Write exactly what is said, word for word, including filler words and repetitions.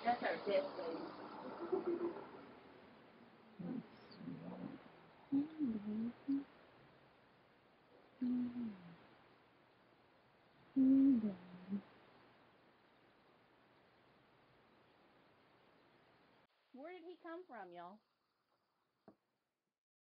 That's our desk lady. Where did he come from, y'all?